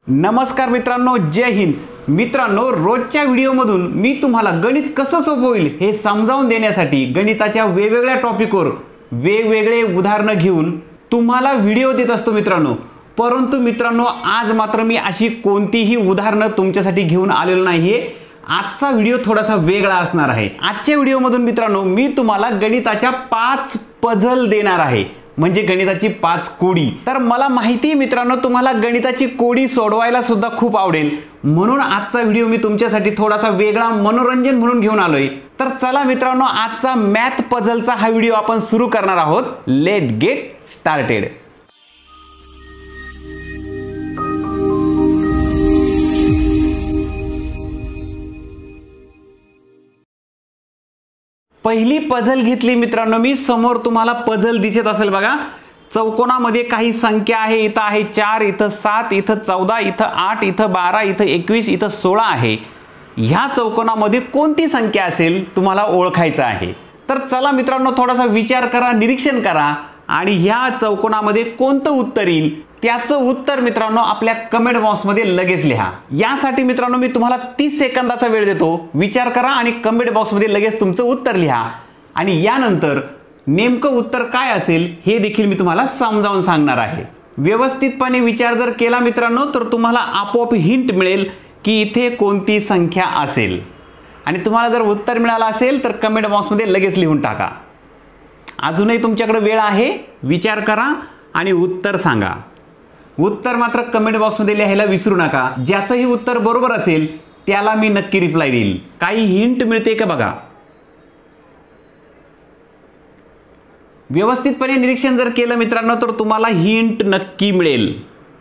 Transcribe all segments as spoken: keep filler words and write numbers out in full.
नमस्कार मित्रांनो, जय हिंद. मित्रांनो, रोजच्या व्हिडिओमधून मी तुम्हाला गणित कसं सोपं होईल हे समजावून देण्यासाठी गणिताच्या वेगवेगळ्या टॉपिकवर वेगवेगळे उदाहरणं घेऊन तुम्हाला व्हिडिओ देत असतो मित्रांनो. परंतु मित्रांनो, आज मात्र मी अशी कोणतीही उदाहरणं तुमच्यासाठी घेऊन आलेलो नाहीये. आजचा व्हिडिओ थोडासा वेगळा असणार आहे. आजच्या व्हिडिओमधून मित्रांनो मी तुम्हाला गणिताच्या पाच पझल देणार आहे, म्हणजे गणिताची पाच कोडी. तर मला माहिती आहे मित्रांनो, तुम्हाला गणिताची कोडी सोडवायला सुद्धा खूप आवडेल, म्हणून आजचा व्हिडिओ मी तुमच्यासाठी थोडासा वेगळा मनोरंजन म्हणून घेऊन आलोय. तर चला मित्रांनो, आजचा मॅथ पझलचा हा व्हिडिओ आपण सुरू करणार आहोत. Let get started. पहिली पझल घेतली मित्रांनो मी. समोर तुम्हाला पझल दिसत असेल बघा. चौकोनामध्ये काही संख्या आहे. इथं आहे चार, इथं सात, इथं चौदा, इथं आठ, इथं बारा, इथं एकवीस, इथं सोळा आहे. ह्या चौकोनामध्ये कोणती संख्या असेल तुम्हाला ओळखायचं आहे. तर चला मित्रांनो, थोडासा विचार करा, निरीक्षण करा आणि ह्या चौकोनामध्ये कोणतं उत्तर येईल त्याचं उत्तर मित्रांनो आपल्या कमेंट बॉक्समध्ये लगेच लिहा. यासाठी मित्रांनो मी तुम्हाला तीस सेकंदाचा वेळ देतो. विचार करा आणि कमेंट बॉक्समध्ये लगेच तुमचं उत्तर लिहा. आणि यानंतर नेमकं उत्तर काय असेल हे देखील मी तुम्हाला समजावून सांगणार आहे. व्यवस्थितपणे विचार जर केला मित्रांनो तर तुम्हाला आपोआप हिंट मिळेल की इथे कोणती संख्या असेल. आणि तुम्हाला जर उत्तर मिळालं असेल तर कमेंट बॉक्समध्ये लगेच लिहून टाका. अजूनही तुमच्याकडे वेळ आहे. विचार करा आणि उत्तर सांगा. उत्तर मात्र कमेंट बॉक्समध्ये लिहायला विसरू नका. ज्याचंही उत्तर बरोबर असेल त्याला मी नक्की रिप्लाय देईल. काही हिंट मिळते का बघा. व्यवस्थितपणे निरीक्षण जर केलं मित्रांनो तर तुम्हाला हिंट नक्की मिळेल.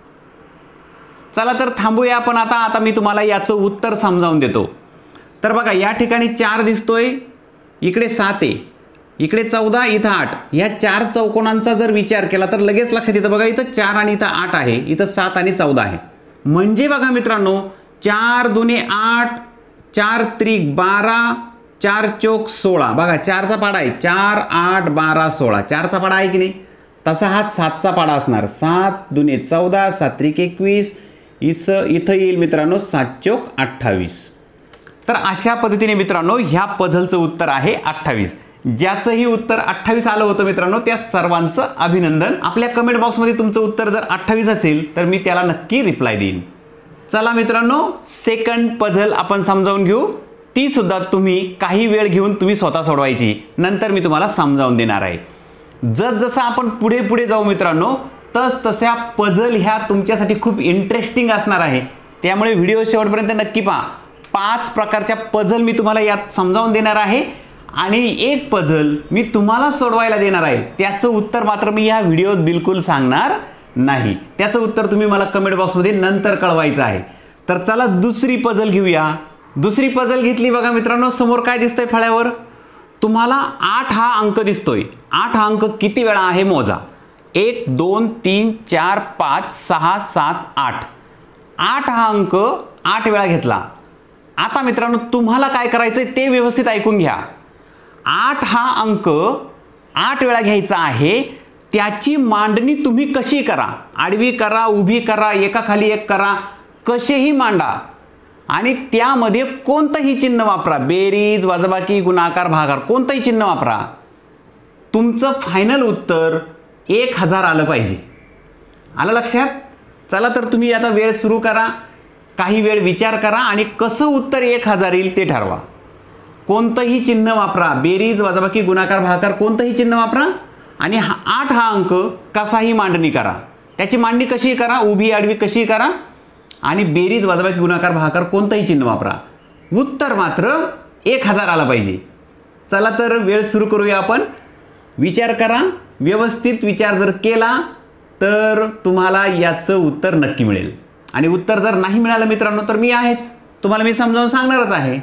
चला तर थांबूया आपण आता. आता मी तुम्हाला याचं उत्तर समजावून देतो. तर बघा, या ठिकाणी चार दिसतोय, इकडे सात आहे, इकडे चौदा, इथं आठ. या चार चौकोनांचा जर विचार केला तर लगेच लक्षात येतं बघा, इथं चार आणि इथं आठ आहे, इथं सात आणि चौदा आहे. म्हणजे बघा मित्रांनो, चार दुने आठ, चार त्रिक बारा, चार चौक सोळा. बघा, चारचा पाडा आहे. चार आठ बारा सोळा, चारचा पाडा आहे की नाही. तसा हा सातचा पाडा असणार. सात दुने चौदा, सात त्रिक एकवीस, इथं इथं येईल मित्रांनो सात चौक अठ्ठावीस. तर अशा पद्धतीने मित्रांनो ह्या पझलचं उत्तर आहे अठ्ठावीस. ज्याचंही उत्तर अठ्ठावीस आलं होतं मित्रांनो त्या सर्वांचं अभिनंदन. आपल्या कमेंट बॉक्समध्ये तुमचं उत्तर जर अठ्ठावीस असेल तर मी त्याला नक्की रिप्लाय देईन. चला मित्रांनो, सेकंड पझल आपण समजावून घेऊ. ती सुद्धा तुम्ही काही वेळ घेऊन तुम्ही स्वतः सोडवायची. नंतर मी तुम्हाला समजावून देणार आहे. जसजसं आपण पुढे पुढे जाऊ मित्रांनो तस तशा पझल ह्या तुमच्यासाठी खूप इंटरेस्टिंग असणार आहे. त्यामुळे व्हिडिओ शेवटपर्यंत नक्की पहा. पाच प्रकारच्या पझल मी तुम्हाला यात समजावून देणार आहे आणि एक पझल मी तुम्हाला सोडवायला देणार आहे. त्याचं उत्तर मात्र मी या व्हिडिओत बिलकुल सांगणार नाही. त्याचं उत्तर तुम्ही मला कमेंट बॉक्समध्ये नंतर कळवायचं आहे. तर चला दुसरी पझल घेऊया. दुसरी पझल घेतली बघा मित्रांनो. समोर काय दिसतंय फळ्यावर तुम्हाला आठ हा अंक दिसतोय. आठ हा अंक किती वेळा आहे मोजा. एक दोन तीन चार पाच सहा सात आठ. आठ हा अंक आठ वेळा घेतला. आता मित्रांनो तुम्हाला काय करायचंय ते व्यवस्थित ऐकून घ्या. आठ हा अंक आठ वेळा घ्यायचा आहे. त्याची मांडणी तुम्ही कशी करा, आडवी करा, उभी करा, एकाखाली एक करा, कसेही मांडा आणि त्यामध्ये कोणतंही चिन्ह वापरा. बेरीज, वजाबाकी, गुणाकार, भागाकार, कोणतंही चिन्ह वापरा. तुमचं फायनल उत्तर एक हजार आलं पाहिजे. आलं लक्षात. चला तर तुम्ही आता वेळ सुरू करा. काही वेळ विचार करा आणि कसं उत्तर एक हजार येईल ते ठरवा. कोणतंही चिन्ह वापरा. बेरीज, वजाबाकी, गुणाकार, भागाकार, कोणतंही चिन्ह वापरा आणि हा आठ हा अंक कसाही मांडणी करा. त्याची मांडणी कशी करा, उभी आडवी कशी करा आणि बेरीज, वजाबाकी, गुणाकार, भागाकार कोणतंही चिन्ह वापरा. उत्तर मात्र एक हजार आला पाहिजे. चला तर वेळ सुरू करूया आपण. विचार करा. व्यवस्थित विचार जर केला तर तुम्हाला याचं उत्तर नक्की मिळेल. आणि उत्तर जर नाही मिळालं मित्रांनो तर मी आहेच, तुम्हाला मी समजावून सांगणारच आहे.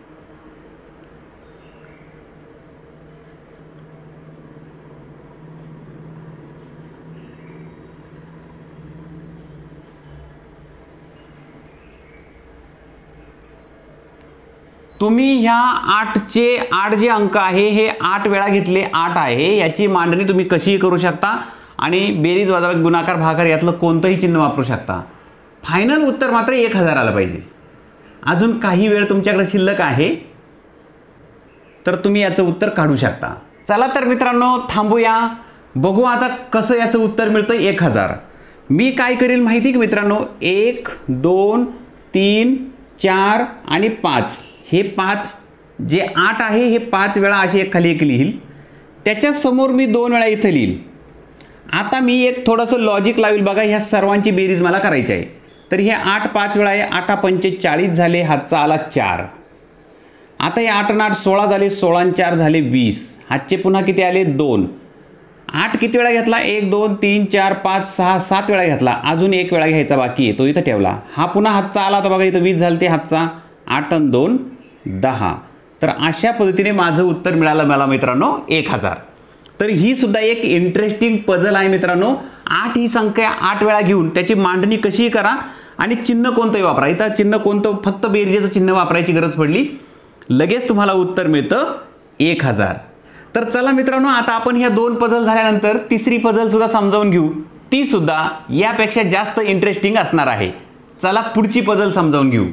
तुम्ही ह्या आठचे आठ जे अंक आहे हे आठ वेळा घेतले. आठ आहे याची मांडणी तुम्ही कशीही करू शकता आणि बेरीज, वजाबाकी, गुणाकार, भागाकार यातलं कोणतंही चिन्ह वापरू शकता. फायनल उत्तर मात्र एक हजार आलं पाहिजे. अजून काही वेळ तुमच्याकडे शिल्लक आहे, तर तुम्ही याचं उत्तर काढू शकता. चला तर मित्रांनो थांबूया, बघू आता कसं याचं उत्तर मिळतं एक हजार. मी काय करेल माहिती की मित्रांनो, एक दोन तीन चार आणि पाच, हे पाच जे आठ आहे हे पाच वेळा अशी एक खाली एक लिहील, त्याच्यासमोर मी दोन वेळा इथं लिहील. आता मी एक थोडंसं लॉजिक लावेल बघा, ह्या सर्वांची बेरीज मला करायची आहे. तर हे आठ पाच वेळा आहे, आठा पंचेचाळीस झाले, हातचा आला चार. आता हे आठ आणि आठ सोळा झाले, सोळा आणि चार झाले वीस, हातचे पुन्हा किती आले दोन. आठ किती वेळा घेतला, एक दोन तीन चार पाच सहा सात वेळा घेतला, अजून एक वेळा घ्यायचा बाकी आहे, तो इथं ठेवला. हा पुन्हा हातचा आला, तर बघा इथं वीस झाले, ते हातचा आठ आणि दोन दहा. तर अशा पद्धतीने माझं उत्तर मिळालं मला मित्रांनो एक हजार. तर ही सुद्धा एक इंटरेस्टिंग पझल आहे मित्रांनो. आठ ही संख्या आठ वेळा घेऊन त्याची मांडणी कशी करा आणि चिन्ह कोणतंही वापरा. इथं चिन्ह कोणतं, फक्त बेरजेचं चिन्ह वापरायची गरज पडली, लगेच तुम्हाला उत्तर मिळतं एक हजार. तर चला मित्रांनो, आता आपण ह्या दोन पझल झाल्यानंतर तिसरी पझल सुद्धा समजावून घेऊ. ती सुद्धा यापेक्षा जास्त इंटरेस्टिंग असणार आहे. चला पुढची पझल समजावून घेऊ.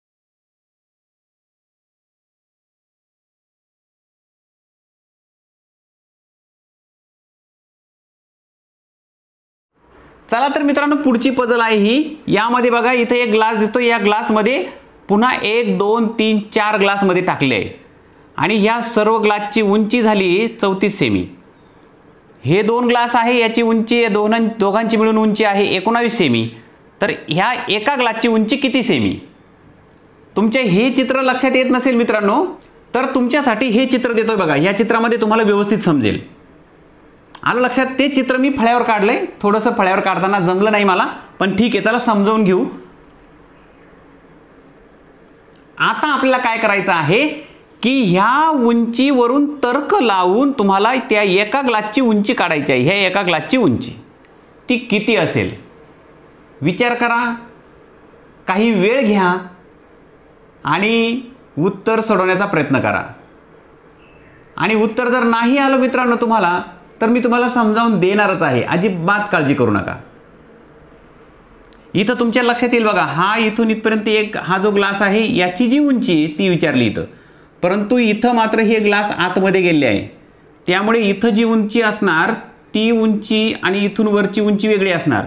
चला तर मित्रांनो, पुढची पझल आहे ही. यामध्ये बघा इथे एक ग्लास दिसतो, या ग्लासमध्ये पुन्हा एक दोन तीन चार ग्लासमध्ये टाकले आहे आणि ह्या सर्व ग्लासची उंची झाली चौतीस सेमी. हे दोन ग्लास आहे, याची उंची दोन दोघांची मिळून उंची आहे एकोणावीस सेमी. तर ह्या एका ग्लासची उंची किती सेमी? तुमच्या हे चित्र लक्षात येत नसेल मित्रांनो, तर तुमच्यासाठी हे चित्र देतोय बघा. या चित्रामध्ये तुम्हाला व्यवस्थित समजेल. आलं लक्षात? ते चित्र मी फळ्यावर काढलंय, थोडंसं फळ्यावर काढताना जमलं नाही मला, पण ठीक आहे, चला समजावून घेऊ. आता आपल्याला काय करायचं आहे की ह्या उंचीवरून तर्क लावून तुम्हाला त्या एका ग्लासची उंची काढायची आहे. ह्या एका ग्लासची उंची ती किती असेल विचार करा, काही वेळ घ्या आणि उत्तर सोडवण्याचा प्रयत्न करा. आणि उत्तर जर नाही आलं मित्रांनो तुम्हाला, तर मी तुम्हाला समजावून देणारच आहे, अजिबात काळजी करू नका. इथं तुमच्या लक्षात येईल बघा, हा इथून इथपर्यंत एक हा जो ग्लास आहे याची जी उंची ती विचारली इथं, परंतु इथं मात्र हे ग्लास आतमध्ये गेले आहे, त्यामुळे इथं जी उंची असणार ती उंची आणि इथून वरची उंची वेगळी असणार.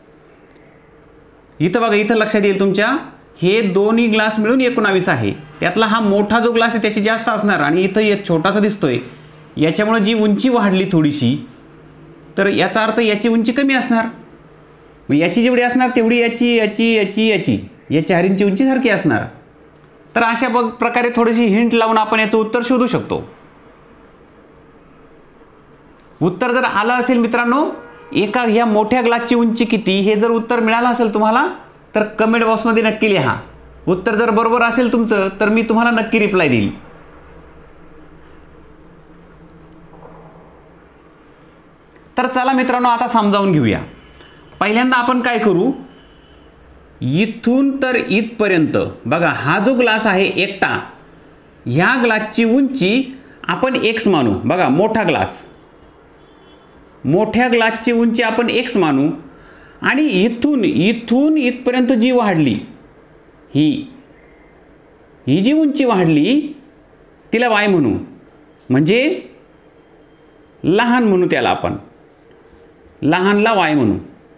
इथं बघा, इथं लक्षात येईल तुमच्या, हे दोन्ही ग्लास मिळून एकोणावीस आहे, त्यातला हा मोठा जो ग्लास आहे त्याची जास्त असणार आणि इथं एक छोटासा दिसतोय, याच्यामुळे जी उंची वाढली थोडीशी, तर याचा अर्थ याची उंची कमी असणार. मग याची जेवढी असणार तेवढी याची याची याची याची या चारींची उंची सारखी असणार. तर अशा बघ प्रकारे थोडीशी हिंट लावून आपण याचं उत्तर शोधू शकतो. उत्तर जर आलं असेल मित्रांनो, एका ह्या मोठ्या ग्लासची उंची किती हे जर उत्तर मिळालं असेल तुम्हाला, तर कमेंट बॉक्समध्ये नक्की लिहा. उत्तर जर बरोबर असेल तुमचं, तर मी तुम्हाला नक्की रिप्लाय देईल. तर चला मित्रांनो, आता समजावून घेऊया. पहिल्यांदा आपण काय करू, इथून तर इथपर्यंत बघा, हा जो ग्लास आहे एकटा, ह्या ग्लासची उंची आपण एक्स मानू. बघा, मोठा ग्लास, मोठ्या ग्लासची उंची आपण एक्स मानू आणि इथून इथून इथपर्यंत जी वाढली, ही ही जी उंची वाढली तिला वाय म्हणू, म्हणजे लहान म्हणू त्याला आपण, लहानला वाय म्हणू.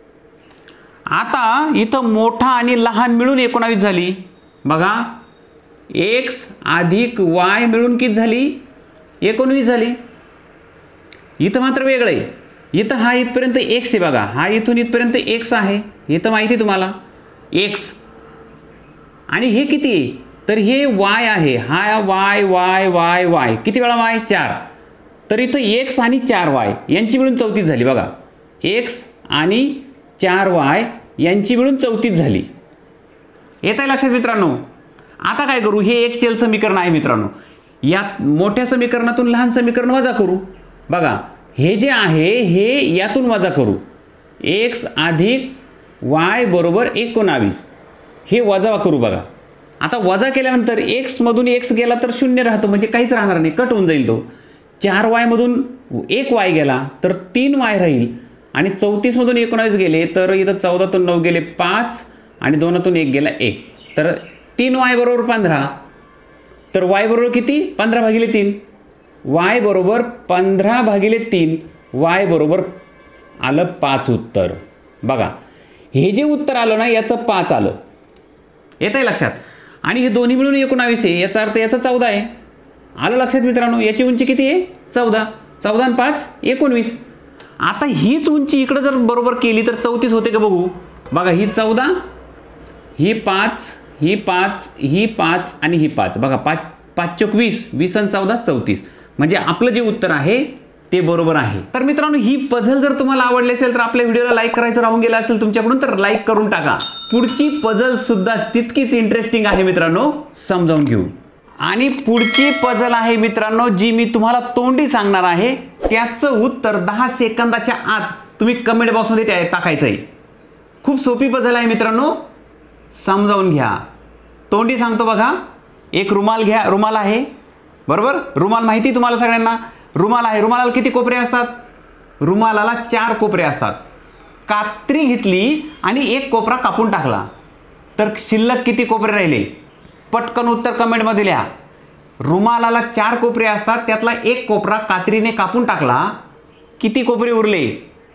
आता इथं मोठा आणि लहान मिळून एकोणावीस झाली. बघा, एक्स अधिक वाय मिळून किती झाली, एकोणवीस झाली. इथं मात्र वेगळं आहे, इथं हा इथपर्यंत एक्स आहे बघा, हा इथून इथपर्यंत एक्स आहे, इथं माहिती आहे तुम्हाला एक्स. आणि हे किती आहे, तर हे वाय आहे, हा वाय वाय वाय वाय किती वेळा वाय, चार. तर इथं एक्स आणि चार वाय यांची मिळून चौतीस झाली. बघा, एक्स आणि चार वाय यांची मिळून चौतीस झाली. येत आहे लक्षात मित्रांनो? आता काय करू, हे एक चल समीकरण आहे मित्रांनो, या मोठ्या समीकरणातून लहान समीकरण वजा करू. बघा, हे जे आहे हे यातून वजा करू, एक्स अधिक वाय बरोबर एकोणावीस, हे वजा करू. बघा, आता वजा केल्यानंतर एक्समधून एक्स गेला तर शून्य राहतो, म्हणजे काहीच राहणार नाही, कट होऊन जाईल तो. चार वायमधून एक वाय गेला तर तीन वाय राहील आणि चौतीसमधून एकोणावीस गेले तर इथं चौदातून नऊ गेले पाच आणि दोनातून एक गेला एक, तर तीन वाय बरोबर पंधरा. तर वाय बरोबर किती? पंधरा भागिले तीन. वाय बरोबर पंधरा भागिले तीन. वाय बरोबर आलं पाच उत्तर. बघा हे जे उत्तर आलं ना याचं पाच आलं. येत आहे लक्षात? आणि हे दोन्ही मिळून एकोणावीस आहे, याचा अर्थ याचा चौदा आहे. आलं लक्षात मित्रांनो? याची उंची किती आहे? चौदा. चौदा आणि पाच एकोणवीस. आता हीच उंची इकडं जर बरोबर केली तर चौतीस होते का बघू. बघा ही चौदा, ही पाच, ही पाच, ही पाच आणि ही पाच. बघा पाच पाच चौक वीस, वीस आणि चौदा चौतीस. म्हणजे आपलं जे उत्तर आहे ते बरोबर आहे. तर मित्रांनो ही पझल जर तुम्हाला आवडली असेल तर आपल्या व्हिडिओला लाईक करायचं राहून गेलं असेल तुमच्याकडून तर लाईक करून टाका. पुढची पझल सुद्धा तितकीच इंटरेस्टिंग आहे मित्रांनो, समजावून घेऊ. आणि पुढची पझल आहे मित्रांनो जी मी तुम्हाला तोंडी सांगणार आहे, त्याचं उत्तर दहा सेकंदाच्या आत तुम्ही कमेंट बॉक्समध्ये टाकायचं आहे. खूप सोपी पझल आहे मित्रांनो, समजावून घ्या. तोंडी सांगतो बघा. एक रुमाल घ्या. रुमाल आहे बरोबर. रुमाल माहिती तुम्हाला सगळ्यांना. रुमाल आहे. रुमालाला किती कोपरे असतात? रुमालाला चार कोपरे असतात. कात्री घेतली आणि एक कोपरा कापून टाकला तर शिल्लक किती कोपरे राहिले? पटकन उत्तर कमेंटमध्ये लिहा. रुमालाला चार कोपरे असतात, त्यातला एक कोपरा कात्रीने कापून टाकला, किती कोपरे उरले?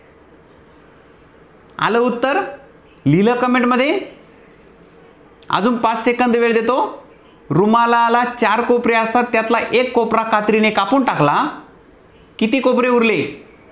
आलं उत्तर? लिहिलं कमेंटमध्ये? अजून पाच सेकंद वेळ देतो. रुमालाला चार कोपरे असतात, त्यातला एक कोपरा कात्रीने कापून टाकला, किती कोपरे उरले?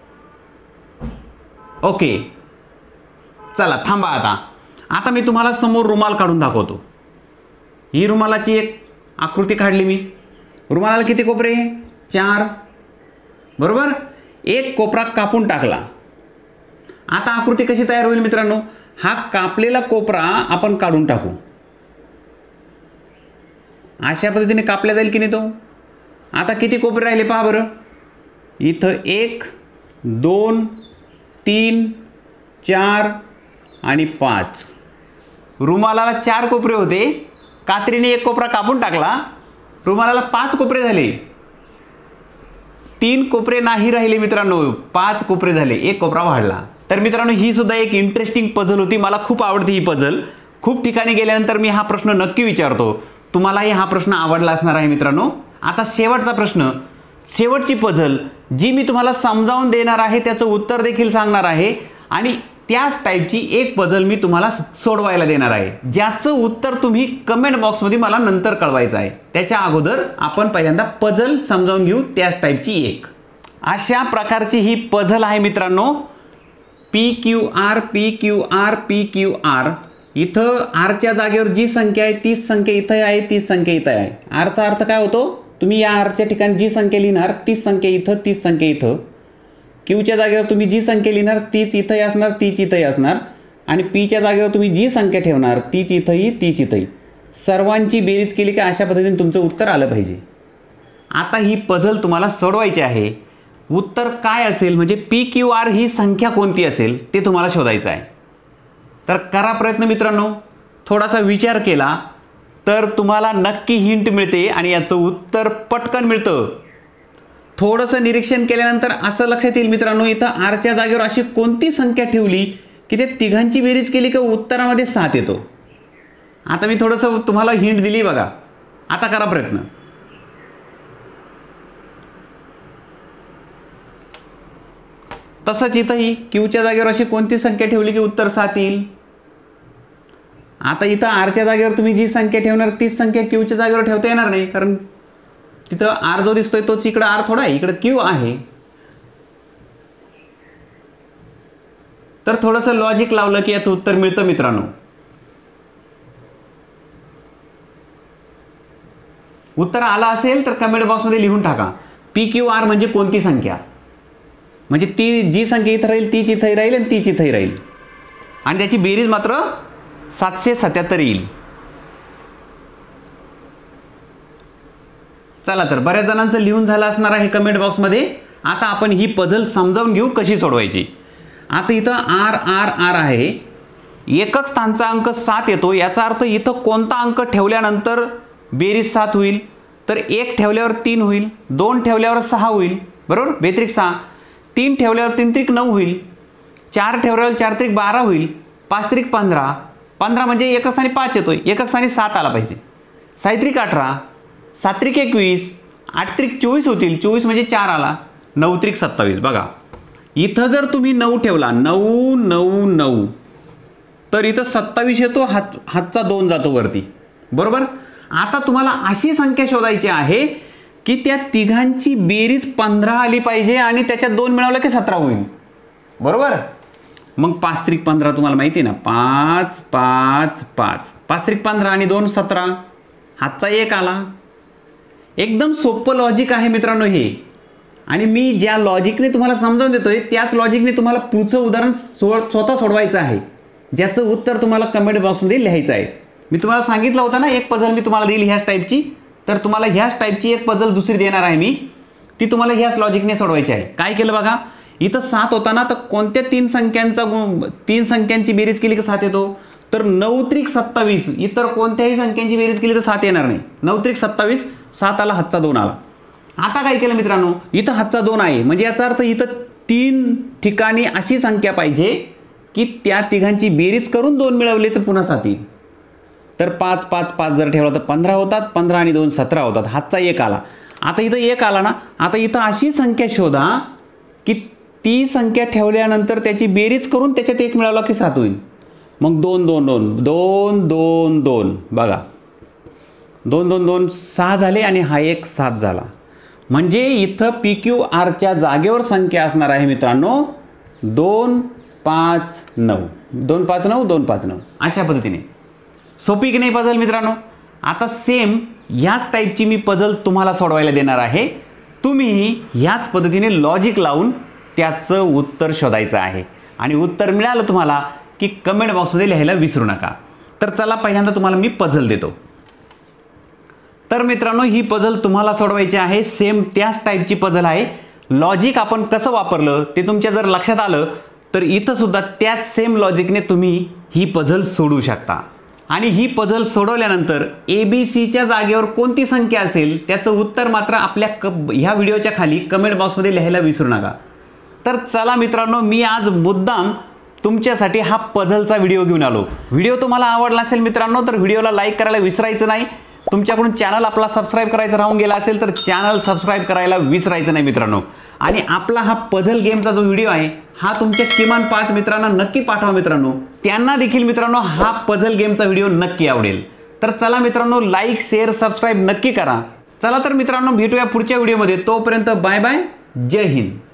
ओके चला थांबा. आता आता मी तुम्हाला समोर रुमाल काढून दाखवतो. ही रुमालाची एक आकृती काढली मी. रुमालाला किती कोपरे? चार बरोबर. एक कोपरा कापून टाकला. आता आकृती कशी तयार होईल मित्रांनो? हा कापलेला कोपरा आपण काढून टाकू. अशा पद्धतीने कापला जाईल की नाही तो. आता किती कोपरे राहिले पहा बरं. इथं एक, दोन, तीन, चार आणि पाच. रुमालाला चार कोपरे होते, कात्रीने एक कोपरा कापून टाकला, रुमालाला पाच कोपरे झाले. तीन कोपरे नाही राहिले मित्रांनो, पाच कोपरे झाले, एक कोपरा वाढला. तर मित्रांनो ही सुद्धा एक इंटरेस्टिंग पझल होती. मला खूप आवडते ही पझल. खूप ठिकाणी गेल्यानंतर मी हा प्रश्न नक्की विचारतो. तुम्हालाही हा प्रश्न आवडला असणार आहे मित्रांनो. आता शेवटचा प्रश्न, शेवटची पझल जी मी तुम्हाला समजावून देणार आहे, त्याचं उत्तर देखील सांगणार आहे आणि त्याच टाईपची एक पझल मी तुम्हाला सोडवायला देणार आहे, ज्याचं उत्तर तुम्ही कमेंट बॉक्समध्ये मला नंतर कळवायचं आहे. त्याच्या अगोदर आपण पहिल्यांदा पझल समजावून घेऊ त्याच टाईपची एक. अशा प्रकारची ही पझल आहे मित्रांनो. P Q R P Q R P Q R. इथं आरच्या जागेवर जी संख्या आहे तीच संख्या इथं आहे, तीच संख्या इथं आहे. आरचा अर्थ काय होतो? तुम्ही या आरच्या ठिकाणी जी संख्या लिहिणार तीच संख्या इथं, तीच संख्या इथं. क्यूच्या जागेवर तुम्ही जी संख्या लिहिणार तीच इथंही असणार, तीच इथंही असणार. आणि पीच्या जागेवर तुम्ही जी संख्या ठेवणार तीच इथंही, तीच इथंही. सर्वांची बेरीज केली की अशा पद्धतीने तुमचं उत्तर आलं पाहिजे. आता ही पझल तुम्हाला सोडवायची आहे. उत्तर काय असेल म्हणजे पी क्यू आर ही संख्या कोणती असेल ते तुम्हाला शोधायचं आहे. तर करा प्रयत्न मित्रांनो. थोडासा विचार केला तर तुम्हाला नक्की हिंट मिळते आणि याचं उत्तर पटकन मिळतं. थोडंसं निरीक्षण केल्यानंतर असं लक्षात येईल मित्रांनो, इथं आरच्या जागेवर अशी कोणती संख्या ठेवली की ते तिघांची बेरीज केली का उत्तरामध्ये सात येतो. आता मी थोडंसं तुम्हाला हिंट दिली बघा. आता करा प्रयत्न. तसंच इथंही क्यूच्या जागेवर अशी कोणती संख्या ठेवली की उत्तर सात येईल. आता इथं आरच्या जागेवर तुम्ही जी संख्या ठेवणार तीच संख्या क्यूच्या जागेवर ठेवता येणार नाही, कारण तिथं आर जो दिसतोय तोच इकडं आर थोडा आहे, इकडं क्यू आहे. तर थोडंसं लॉजिक लावलं की याचं उत्तर मिळतं मित्रांनो. उत्तर आलं असेल तर कमेंट बॉक्समध्ये लिहून टाका. पी क्यू आर म्हणजे कोणती संख्या, म्हणजे ती जी संख्या इथं राहील तीच इथंही राहील आणि तीच इथंही राहील आणि त्याची बेरीज मात्र सातशे सत्याहत्तर येईल. चला तर बऱ्याच जणांचं लिहून झालं असणार आहे कमेंट बॉक्समध्ये. आता आपण ही पझल समजावून घेऊ कशी सोडवायची. आता इथं आर आर आर आहे. एकक स्थानचा अंक सात येतो. याचा अर्थ इथं कोणता अंक ठेवल्यानंतर बेरीज सात होईल? तर एक ठेवल्यावर तीन होईल, दोन ठेवल्यावर सहा होईल बरोबर, बेत्रिक सहा. तीन ठेवल्यावर तीन त्रिक नऊ होईल, चार ठेवल्यावर चार त्रिक बारा होईल, पाच त्रिक पंधरा, पंधरा म्हणजे एकक स्थानी पाच येतोय, एकक स्थानी सात आला पाहिजे. साहित्रिक अठरा, सात्रिक एकवीस, आठत्रिक चोवीस होतील, चोवीस म्हणजे चार आला, नऊत्रिक सत्तावीस. बघा इथं जर तुम्ही नऊ ठेवला, नऊ नऊ नऊ, तर इथं सत्तावीस येतो, हात हातचा दोन जातो वरती, बरोबर. आता तुम्हाला अशी संख्या शोधायची आहे की त्या तिघांची बेरीज पंधरा आली पाहिजे आणि त्याच्यात दोन मिळवलं की सतरा होईल, बरोबर. मग पाच त्रिक पंधरा तुम्हाला माहिती आहे ना, पाच पाच पाच, पाच त्रिक पंधरा आणि दोन सतरा, हातचा एक आला. एकदम सोपं लॉजिक आहे मित्रांनो हे. आणि मी ज्या लॉजिकने तुम्हाला समजावून देतोय त्याच लॉजिकने तुम्हाला पुढचं उदाहरण सोड स्वतः सोडवायचं आहे, ज्याचं उत्तर तुम्हाला कमेंट बॉक्समध्ये लिहायचं आहे. मी तुम्हाला सांगितलं होतं ना एक पझल मी तुम्हाला देईल ह्याच टाईपची, तर तुम्हाला ह्याच टाईपची एक पझल दुसरी देणार आहे मी, ती तुम्हाला ह्याच लॉजिकने सोडवायची आहे. काय केलं बघा, इथं सात होता ना, तर कोणत्या तीन संख्यांचा तीन संख्यांची बेरीज केली की सात येतो, तर नऊ त्रिक सत्तावीस. इतर कोणत्याही संख्यांची बेरीज केली तर सात येणार नाही. नऊ त्रिक सत्तावीस, सात आला, हातचा दोन आला. आता काय केलं मित्रांनो, इथं हातचा दोन आहे म्हणजे याचा अर्थ इथं तीन ठिकाणी अशी संख्या पाहिजे की त्या तिघांची बेरीज करून दोन मिळवले तर पुन्हा सात येईल. तर पाच पाच पाच जर ठेवला तर पंधरा होतात, पंधरा आणि दोन सतरा होतात, हातचा एक आला. आता इथं एक आला ना, आता इथं अशी संख्या शोधा की ती संख्या ठेवल्यानंतर त्याची बेरीज करून त्याच्यात एक मिळवला की सात होईल. मग दोन दोन दोन दोन दोन दोन, बघा दोन दोन दोन सहा झाले आणि हा एक सात झाला. म्हणजे इथं पी क्यू आरच्या जागेवर संख्या असणार आहे मित्रांनो दोन पाच नऊ, दोन पाच नऊ, दोन पाच नऊ. अशा पद्धतीने सोपी की नाही पझल मित्रांनो. आता सेम ह्याच टाईपची मी पझल तुम्हाला सोडवायला देणार आहे. तुम्ही ह्याच पद्धतीने लॉजिक लावून त्याचं उत्तर शोधायचं आहे आणि उत्तर मिळालं तुम्हाला की कमेंट बॉक्समध्ये लिहायला विसरू नका. तर चला पहिल्यांदा तुम्हाला मी पझल देतो. तर मित्रांनो ही पझल तुम्हाला सोडवायची आहे, सेम त्याच टाईपची पझल आहे. लॉजिक आपण कसं वापरलं ते तुमच्या जर लक्षात आलं तर इथं सुद्धा त्याच सेम लॉजिकने तुम्ही ही पझल सोडवू शकता. आणि ही पझल सोडवल्यानंतर ए बी सीच्या जागेवर कोणती संख्या असेल त्याचं उत्तर मात्र आपल्या क ह्या व्हिडिओच्या खाली कमेंट बॉक्समध्ये लिहायला विसरू नका. तर चला मित्रांनो, मी आज मुद्दाम तुमच्यासाठी हा पझलचा व्हिडिओ घेऊन आलो. व्हिडिओ तुम्हाला आवडला असेल मित्रांनो तर व्हिडिओला लाईक करायला विसरायचं नाही. तुमच्याकडून चॅनल आपला सबस्क्राईब करायचं राहून गेला असेल तर चॅनल सबस्क्राईब करायला विसरायचं नाही मित्रांनो. आणि आपला हा पझल गेमचा जो व्हिडिओ आहे हा तुमच्या किमान पाच मित्रांना नक्की पाठवा मित्रांनो. त्यांना देखील मित्रांनो हा पझल गेमचा व्हिडिओ नक्की आवडेल. तर चला मित्रांनो, लाईक शेअर सबस्क्राईब नक्की करा. चला तर मित्रांनो, भेटूया पुढच्या व्हिडिओमध्ये. तोपर्यंत बाय बाय, जय हिंद.